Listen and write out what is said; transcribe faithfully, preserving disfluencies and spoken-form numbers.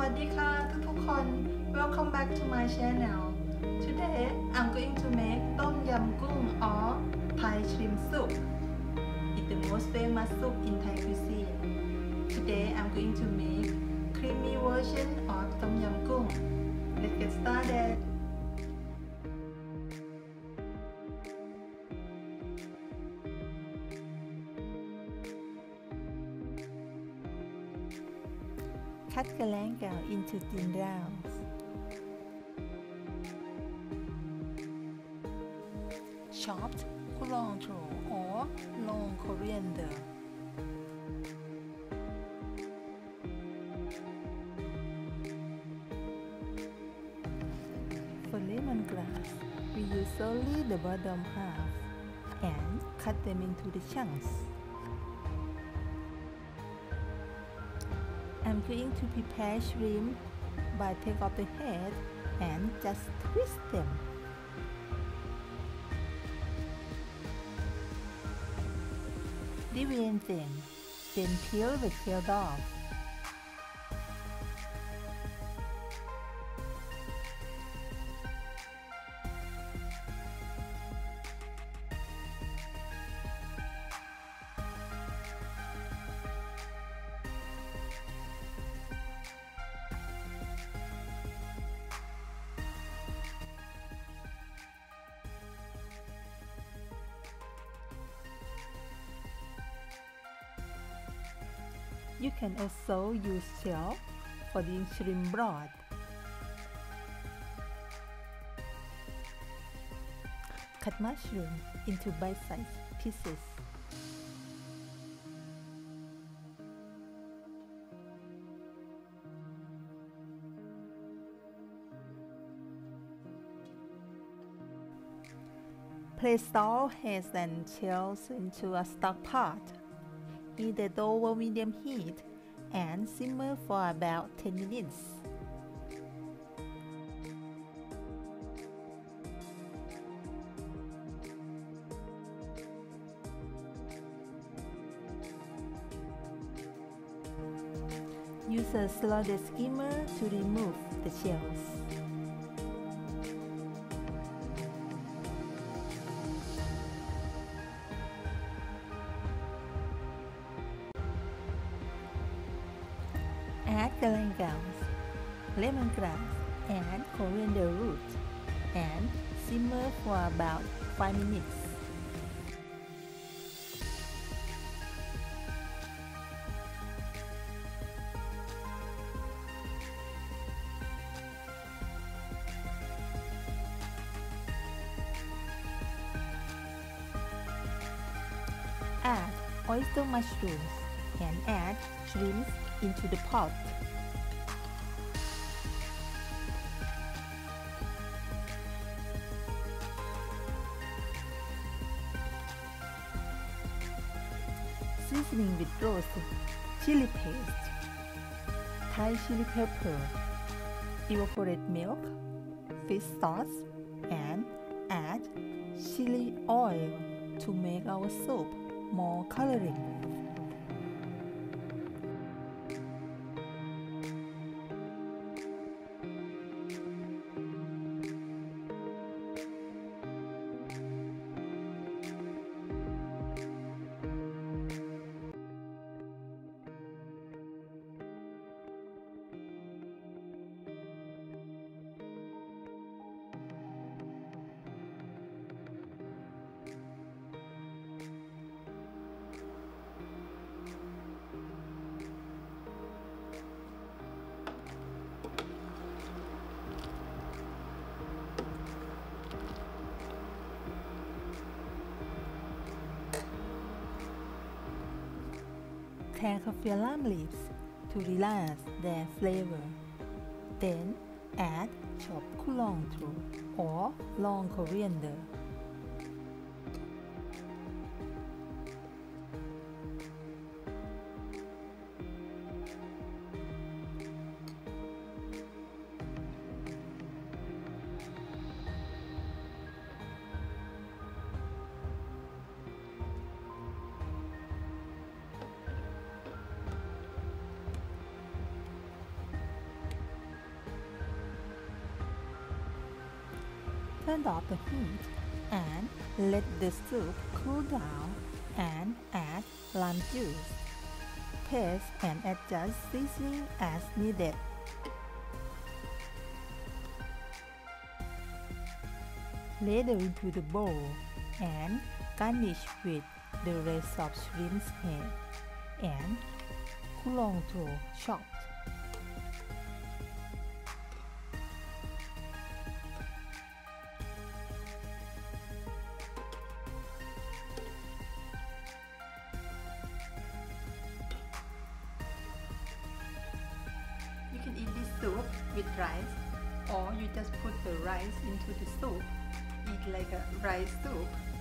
วัสดีค่ะทุกๆคน Welcome back to my channel. Today I'm going to make Tom Yum Goong or Thai shrimp soup. It's the most famous soup in Thai cuisine. Today I'm going to make creamy version of Tom Yum Goong. Let's get started. Cut galangal into thin rounds. Chopped cilantro or long coriander. For lemongrass, we use only the bottom half and cut them into the chunks. I'm going to prepare shrimp by take off the head and just twist them. Devein them, then peel the tail off. You can also use shell for the shrimp broth. Cut mushroom into bite-sized pieces. Place all heads and shells into a stock pot. Heat it over medium heat and simmer for about ten minutes. Use a slotted skimmer to remove the shells. Add galangals, lemongrass, and coriander root, and simmer for about five minutes. Add oyster mushrooms and add shrimps into the pot. Seasoning with roast chili paste, Thai chili pepper, evaporated milk, fish sauce, and add chili oil to make our soup more coloring. Add kaffir lime leaves to relax their flavor. Then add chopped cilantro or long coriander. Turn off the heat and let the soup cool down and add lime juice. Taste and adjust seasoning as needed. Ladle into the bowl and garnish with the rest of shrimp's head and kulong to chopped. You can eat this soup with rice, or you just put the rice into the soup. Eat like a rice soup.